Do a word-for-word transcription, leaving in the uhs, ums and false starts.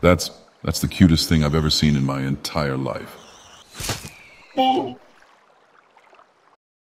That's that's the cutest thing I've ever seen in my entire life.